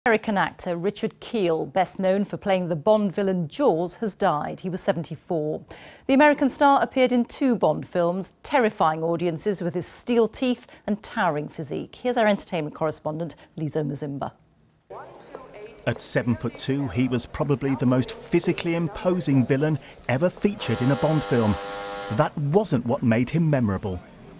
American actor Richard Kiel, best known for playing the Bond villain Jaws, has died. He was 74. The American star appeared in 2 Bond films, terrifying audiences with his steel teeth and towering physique. Here's our entertainment correspondent, Lizo Mazimba. At 7'2", he was probably the most physically imposing villain ever featured in a Bond film. That wasn't what made him memorable.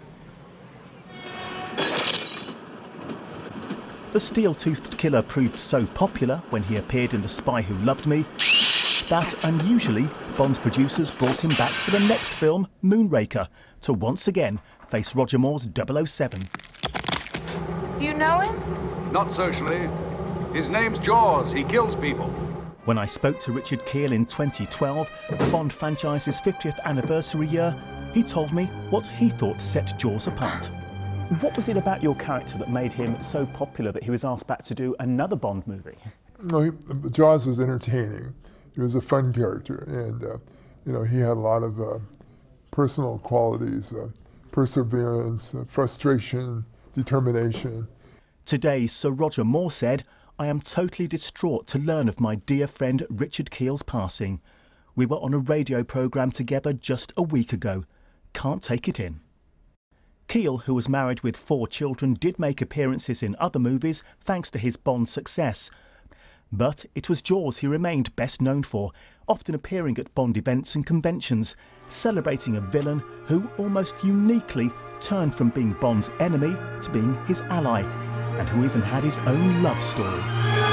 The steel-toothed killer proved so popular when he appeared in The Spy Who Loved Me that, unusually, Bond's producers brought him back for the next film, Moonraker, to once again face Roger Moore's 007. Do you know him? Not socially. His name's Jaws. He kills people. When I spoke to Richard Kiel in 2012, the Bond franchise's 50th anniversary year, he told me what he thought set Jaws apart. What was it about your character that made him so popular that he was asked back to do another Bond movie? Jaws was entertaining. He was a fun character, and he had a lot of personal qualities, perseverance, frustration, determination. Today, Sir Roger Moore said, "I am totally distraught to learn of my dear friend Richard Kiel's passing. We were on a radio programme together just a week ago. Can't take it in." Kiel, who was married with 4 children, did make appearances in other movies thanks to his Bond success. But it was Jaws he remained best known for, often appearing at Bond events and conventions, celebrating a villain who almost uniquely turned from being Bond's enemy to being his ally, and who even had his own love story.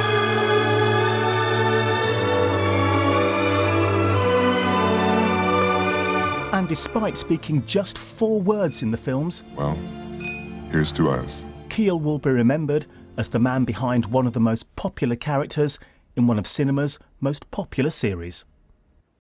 And despite speaking just 4 words in the films, well, here's to us. Kiel will be remembered as the man behind one of the most popular characters in one of cinema's most popular series.